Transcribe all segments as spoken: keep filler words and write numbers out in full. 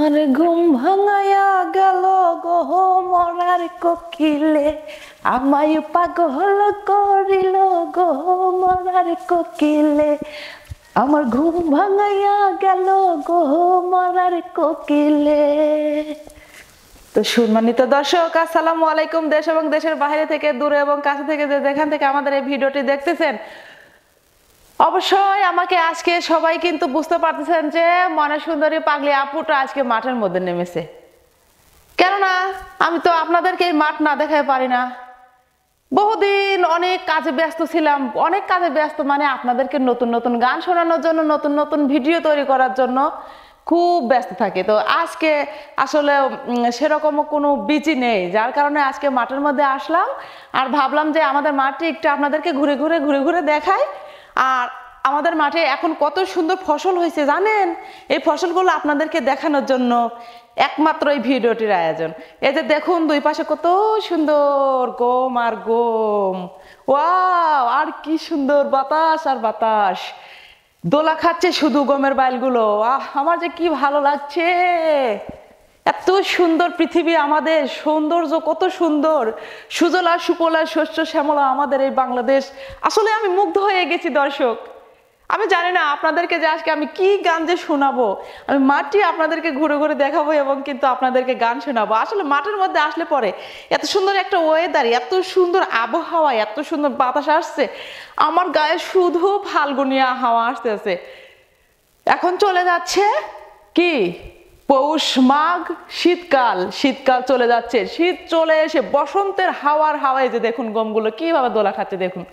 আমার ঘুম ভাঙায়া গেল গো মরার কোকিলে, আমায় পাগল করিল গো মরার কোকিলে। আমার ঘুম ভাঙায়া গেল গো মরার কোকিলে। তো সম্মানিত দর্শক, আসসালামু আলাইকুম। দেশ এবং দেশের বাইরে থেকে, দূরে এবং কাছে থেকে, যে যেখান থেকে আমাদের এই ভিডিওটি দেখতেছেন, অবশ্যই আমাকে আজকে সবাই কিন্তু বুঝতে পারতেছেন যে মনে সুন্দরী পাগলি আপুটা আজকে মাঠের মধ্যে নেমেছে। কেননা আমি তো আপনাদেরকে এই মাঠ না দেখাতে পারি না। বহুদিন অনেক কাজে ব্যস্ত ছিলাম, অনেক কাজে ব্যস্ত মানে আপনাদেরকে নতুন নতুন গান শোনানোর জন্য, নতুন নতুন ভিডিও তৈরি করার জন্য খুব ব্যস্ত থাকে। তো আজকে আসলে সেরকম কোনো বিচি নেই, যার কারণে আজকে মাঠের মধ্যে আসলাম আর ভাবলাম যে আমাদের মাঠটি একটু আপনাদেরকে ঘুরে ঘুরে ঘুরে ঘুরে দেখাই। আর আমাদের মাঠে এখন কত সুন্দর ফসল হয়েছে জানেন, এই ফসলগুলো আপনাদেরকে দেখানোর জন্য একমাত্র এই ভিডিওটির আয়োজন। এই যে দেখুন দুই পাশে কত সুন্দর গম আর গম, ওয়াও, আর কি সুন্দর বাতাস আর বাতাস, দোলা খাচ্ছে শুধু গমের বাইলগুলো। আহ, আমার যে কি ভালো লাগছে, এত সুন্দর পৃথিবী আমাদের, সৌন্দর্য কত সুন্দর, সুজলা সুফলা শস্য শ্যামলা আমাদের এই বাংলাদেশ। আসলে আমি মুগ্ধ হয়ে গেছি দর্শক। আমি জানি না আপনাদেরকে যে আজকে আমি কি গান যে শোনাবো, আমি মাঠটি আপনাদেরকে ঘুরে ঘুরে দেখাবো এবং কিন্তু আপনাদেরকে গান শোনাবো। আসলে মাঠের মধ্যে আসলে পরে এত সুন্দর একটা ওয়েদার, এত সুন্দর আবহাওয়া, এত সুন্দর বাতাস আসছে, আমার গায়ে শুধু ফাল্গুনিয়া হাওয়া আসতেছে। এখন চলে যাচ্ছে কি পৌষ মাঘ, শীতকাল, শীতকাল চলে যাচ্ছে, শীত চলে এসে বসন্তের হাওয়ার হাওয়ায় যে দেখুন গমগুলো কিভাবে দোলা খাচ্ছে দেখুন।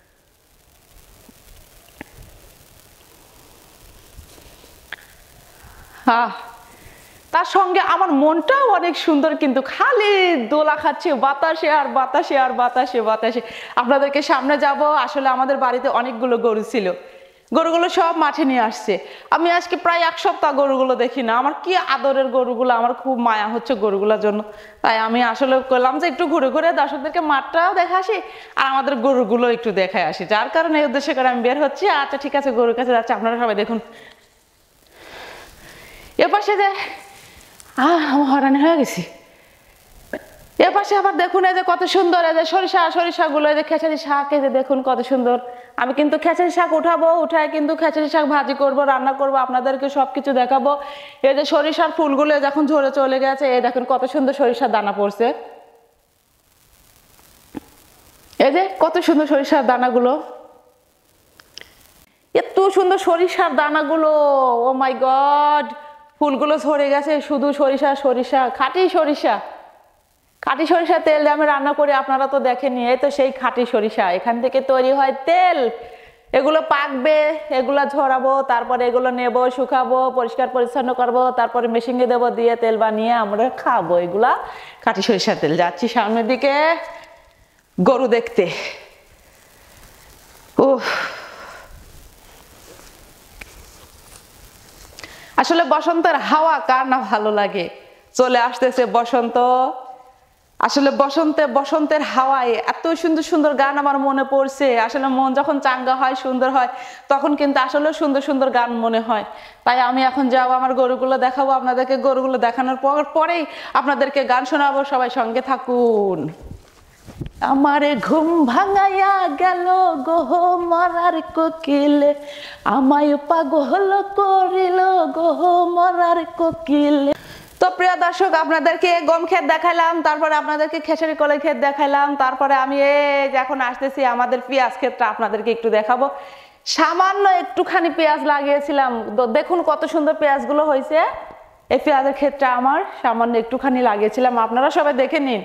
আহ, তার সঙ্গে আমার মনটাও অনেক সুন্দর, কিন্তু খালি দোলা খাচ্ছে বাতাসে আর বাতাসে আর বাতাসে বাতাসে। আপনাদেরকে সামনে যাব। আসলে আমাদের বাড়িতে অনেকগুলো গরু ছিল, গরুগুলো সব মাঠে নিয়ে আসছে। আমি আজকে প্রায় এক সপ্তাহ গরুগুলো দেখি না। আমার কি আদরের গরুগুলো, আমার খুব মায়া হচ্ছে গরুগুলোর জন্য। তাই আমি আসলে করলাম যে একটু ঘুরে ঘুরে দর্শকদেরকে মাঠটাও দেখা আসি আর আমাদের গরুগুলো একটু দেখায় আসি, যার কারণে এই উদ্দেশ্যে করে আমি বের হচ্ছি। আচ্ছা ঠিক আছে, গরুর কাছে যাচ্ছে, আপনারা সবাই দেখুন। এপাশে যে আহ আমি হয়রানি হয়ে গেছি। এপাশে আবার দেখুন এই যে কত সুন্দর, এই যে সরিষা, সরিষা গুলো, এই যে খেসারি শাক, এই যে দেখুন কত সুন্দর। আমি কিন্তু খেসারি শাক উঠাবো, উঠায় কিন্তু খেসারি শাক ভাজি করব, রান্না করব, আপনাদেরকে সবকিছু দেখাবো। এই যে সরিষার ফুলগুলো যখন ঝরে চলে গেছে, এই দেখুন কত সুন্দর সরিষার দানা পড়ছে। এই যে কত সুন্দর সরিষার দানাগুলো, এত সুন্দর সরিষার দানাগুলো, ও মাই গড। ফুলগুলো ঝরে গেছে, শুধু সরিষা সরিষা, খাঁটি সরিষা, খাঁটি সরিষা তেল দিয়ে আমি রান্না করি, আপনারা তো দেখেননি। এই তো সেই খাঁটি সরিষা, এখান থেকে তৈরি হয় তেল। এগুলো পাকবে, এগুলো ঝরাবো, তারপরে এগুলো নেব, শুকাবো, পরিষ্কার পরিচ্ছন্ন করবো, তারপরে মেশিনে দেবো, দিয়ে তেল বানিয়ে আমরা খাবো। এগুলা খাঁটি সরিষার তেল। যাচ্ছি সামনের দিকে গরু দেখতে। উহ, আসলে বসন্তের হাওয়া কার না ভালো লাগে, চলে আসতেছে বসন্ত। আসলে বসন্তে, বসন্তের হাওয়ায় এত সুন্দর সুন্দর গান আমার মনে পড়ছে। আসলে মন যখন চাঙ্গা হয়, সুন্দর হয়, তখন কিন্তু আসলে সুন্দর সুন্দর গান মনে হয়। তাই আমি এখন যাবো, আমার গরুগুলো দেখাবো আপনাদেরকে। গরুগুলো দেখানোর পর পরেই আপনাদেরকে গান শোনাবো, সবাই সঙ্গে থাকুন। আমারে ঘুম ভাঙাইয়া গেল গোহ মরার কোকিলে, আমায় পাগল করিল গোহ মরার কোকিলে। তো প্রিয় দর্শক, আপনাদেরকে গম ক্ষেত দেখাইলাম, তারপরে আপনাদেরকে খেসারি কলাই ক্ষেত দেখাইলাম, তারপরে আমি এই যে এখন আসতেছি আমাদের পেঁয়াজ ক্ষেতটা আপনাদেরকে একটু দেখাবো। সামান্য একটুখানি পেঁয়াজ লাগিয়েছিলাম, দেখুন কত সুন্দর পেঁয়াজগুলো হয়েছে। এই পেঁয়াজের ক্ষেতটা আমার সামান্য একটুখানি লাগিয়েছিলাম, আপনারা সবাই দেখে নিন।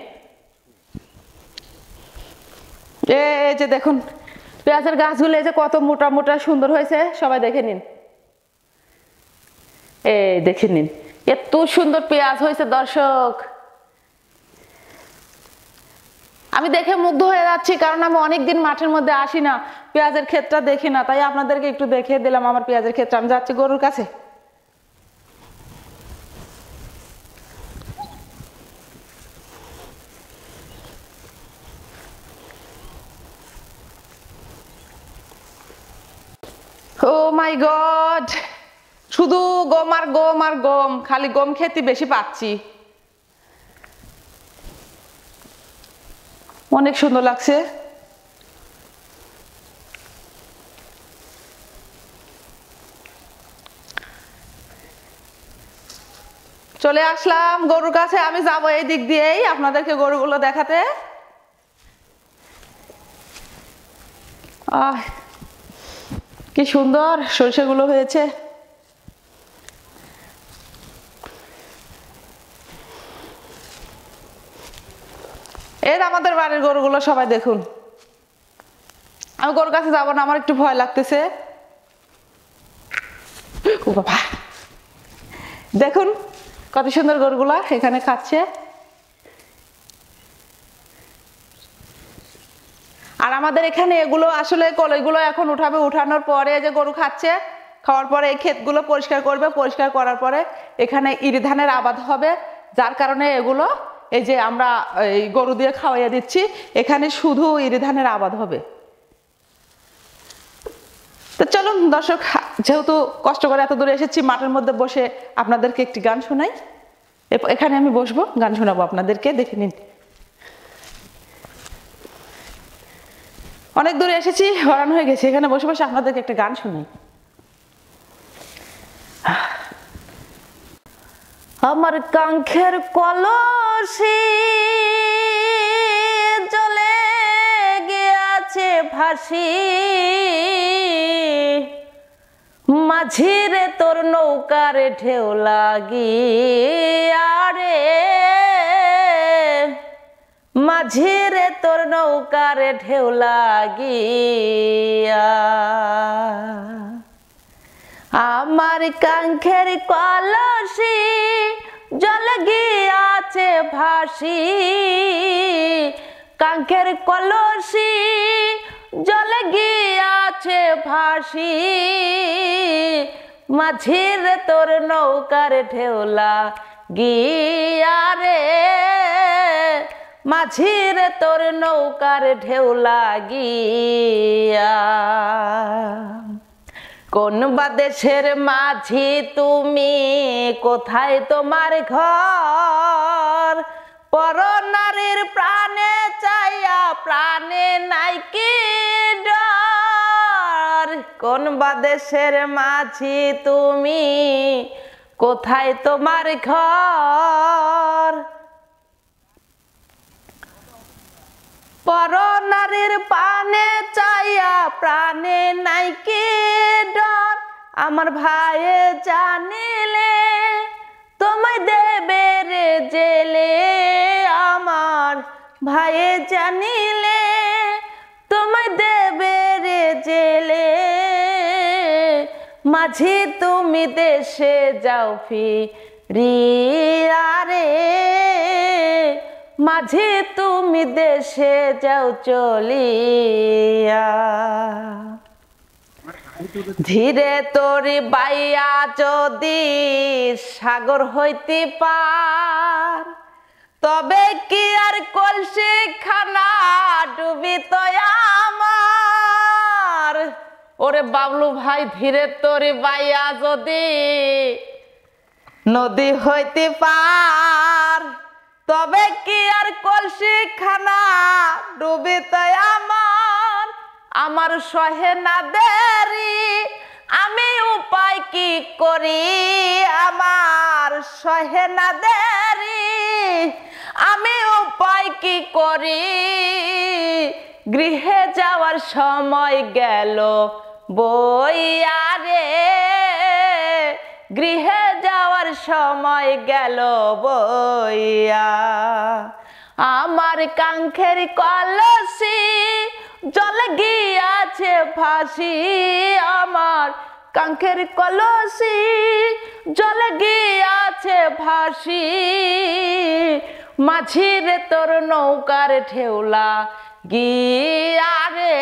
এই যে দেখুন পেঁয়াজের গাছগুলো এই যে কত মোটা মোটা সুন্দর হয়েছে, সবাই দেখে নিন। এই দেখে নিন, এত সুন্দর পেঁয়াজ হয়েছে দর্শক। আমি দেখে মুগ্ধ হয়ে যাচ্ছি, কারণ আমি অনেকদিন মাঠের মধ্যে আসি না, পেঁয়াজের ক্ষেতটা দেখি না, তাই আপনাদেরকে একটু দেখিয়ে দিলাম আমার পেঁয়াজের ক্ষেতটা। আমি যাচ্ছি গরুর কাছে। ও মাই গড, শুধু গম আর গম আর গম, খালি গম খেতে বেশি পাচ্ছি। অনেক সুন্দর লাগছে। চলে আসলাম গরুর কাছে। আমি যাবো এই দিক দিয়েই আপনাদেরকে গরুগুলো দেখাতে। আহ কি সুন্দর সরষেগুলো হয়েছে। এর আমাদের বাড়ির গরুগুলো সবাই দেখুন। আমি গরুর কাছে যাবো না, আমার একটু ভয় লাগতেছে। ও বাবা, দেখুন কত সুন্দর গরুগুলা এখানে খাচ্ছে। আর আমাদের এখানে এগুলো আসলে কলইগুলো এখন উঠাবে, উঠানোর পরে যে গরু খাচ্ছে, খাওয়ার পরে এই ক্ষেতগুলো পরিষ্কার করবে, পরিষ্কার করার পরে এখানে ইরি ধানের আবাদ হবে, যার কারণে এগুলো এই যে আমরা এই গরু দিয়ে খাওয়াইয়া দিচ্ছি, এখানে শুধু ইরি ধানের আবাদ হবে। তো চলুন দর্শক, যেহেতু কষ্ট করে এত দূরে এসেছি, মাঠের মধ্যে বসে আপনাদেরকে একটি গান শোনাই। এখানে আমি বসবো, গান শোনাবো আপনাদেরকে, দেখে নিন। অনেক দূরে এসেছি, হরান হয়ে গেছে, এখানে বসে বসে আপনাদেরকে একটা গান শোনাই। আমার কাঙ্ক্ষের কলসি চলে গিয়াছে ভাসি, মাঝিরে তোর নৌকার ঢেউ লাগিয়া রে, মাঝিরে তোর নৌকার ঢেউ লাগিয়া। আমার কাঙ্ক্ষের কলসি জল গিয়াছে ভাসি, কাঙ্ক্ষের কলসি জল গিয়াছে ভাসি, মাঝির তোর নৌকার ঢেউ লাগিয়া রে, মাঝির তোর নৌকার ঢেউ লাগিয়া। কোন বা দেশের মাঝি তুমি, কোথায় তোমার ঘর, পর নারীর প্রাণে চাইয়া প্রাণে নাই কি ডর। কোন বা দেশের মাঝি তুমি, কোথায় তোমার ঘর, পর নারীর প্রাণে চাইয়া প্রাণে নাই কি ডর। আমার ভাইয়ে জানিলে তোমায় দেবে রে জেলে, আমার ভাইয়ে জানিলে তোমায় দেবে রে জেলে, মাঝি তুমি দেশে যাও ফিরিয়া রে, মাঝি তুমি দেশে যাও চলিয়া। ধীরে তোরি বাইয়া যদি সাগর হইতে পার, তবে কি আর কলসি খানা ডুবিত আমার। ওরে বাবলু ভাই, ধীরে তোরি বাইয়া যদি নদী হইতে পার, তবে কি আর কলসি খানা ডুবিত আমার। আমার সহে না দেরি, আমি উপায় কি করি, আমার সহে না দেরি, আমি উপায় কি করি। গৃহে যাওয়ার সময় গেল বইয়া রে, গৃহে যাওয়ার সময় গেল বইয়া। আমার কাঙ্ক্ষের কলসি জল গিয়াছে ভাসি, আমার কাঙ্ক্ষের কলসি জল গিয়াছে ভাসি, মাঝিরে তোর নৌকার ঢেউ লাগিয়া রে,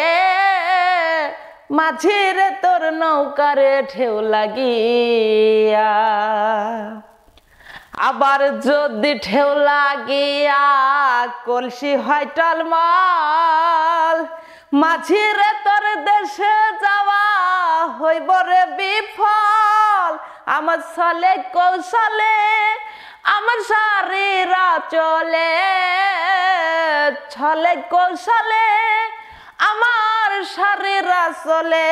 মাঝিরে তোর নৌকার ঢেউ লাগিয়া। আবার যদি ঢেউ লাগিয়া কলসি হয় টলমল, মাঝিরে তোর দেশে যাওয়া হইব রে বিফল। বল আমার ছলে কৌশলে আমার শারীরা চলে ছলে কৌশলে আমার শারীরা চলে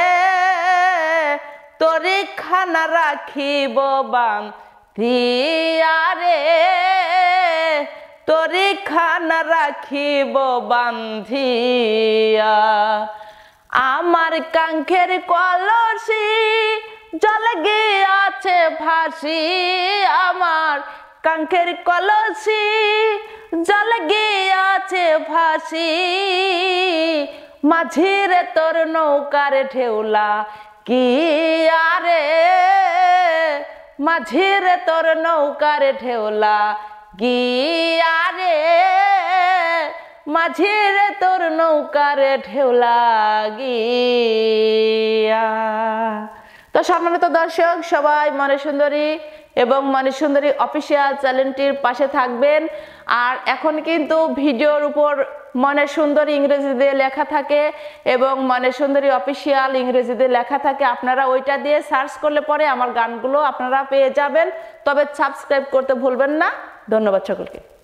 তোরে খানা রাখিব বান্ধিয়া রে তোরে খানা রাখিব বান্ধিয়া আমার কাঙ্ক্ষের কলসি জলে গিয়াছে ভাসি আমার কাঙ্ক্ষের কলসি জলে গিয়াছে ভাসি মাঝিরে তোর নৌকার ঢেউলা কি আরে মাঝিরে তোর নৌকার ঢেউলা গিয়া রে মাঝিরে তোর নৌকার ঢেউলা গিয়া। তো সম্মানিত দর্শক সবাই মনে সুন্দরী এবং মনে সুন্দরী অফিসিয়াল চ্যানেলটির পাশে থাকবেন। আর এখন কিন্তু ভিডিওর উপর মনে সুন্দরী ইংরেজিতে লেখা থাকে এবং মনে সুন্দরী অফিসিয়াল ইংরেজিতে লেখা থাকে, আপনারা ওইটা দিয়ে সার্চ করলে পরে আমার গানগুলো আপনারা পেয়ে যাবেন। তবে সাবস্ক্রাইব করতে ভুলবেন না। ধন্যবাদ সকলকে।